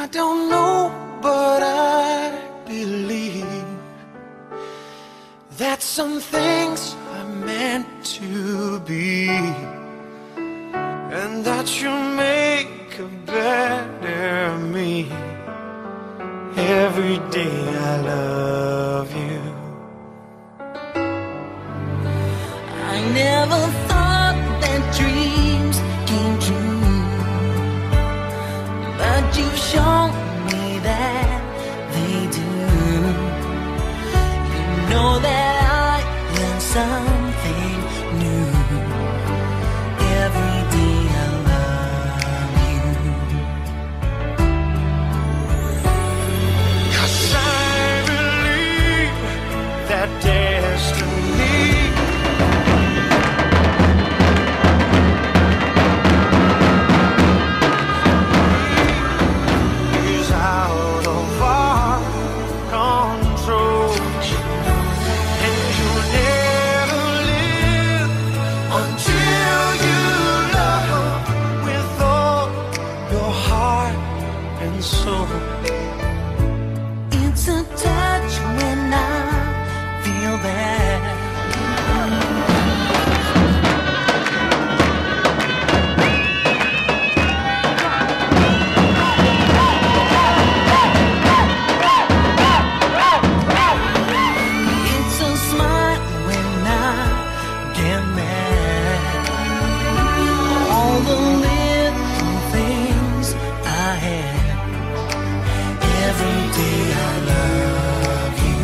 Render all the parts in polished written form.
don't know, but I believe that some things are meant to be, and that you make a better me. Every day I love you. I never thought that dreams came true, but you've shown me that they do. You know that I learned something new. Every day I love you. 'Cause I believe that destiny is out of our control, and you'll never live until you love with all your heart and soul. It's a touch when I feel bad. It's a smile when I get mad. All the little things I had. Every day I love you.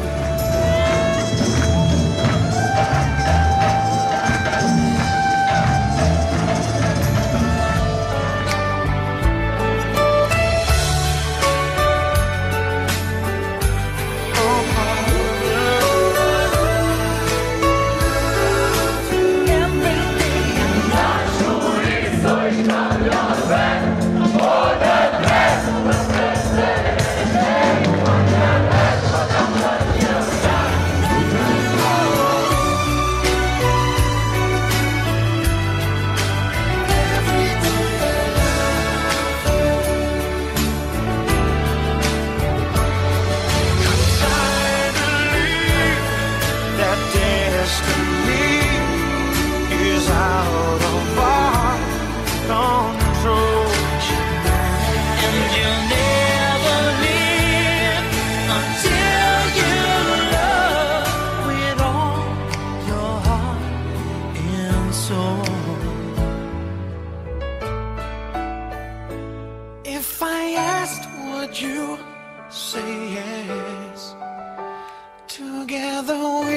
If I asked, would you say yes? Together